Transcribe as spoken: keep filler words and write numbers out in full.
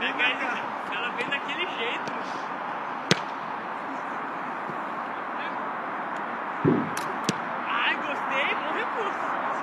Pegar ele, ela vem daquele jeito. Ai, gostei, bom recurso.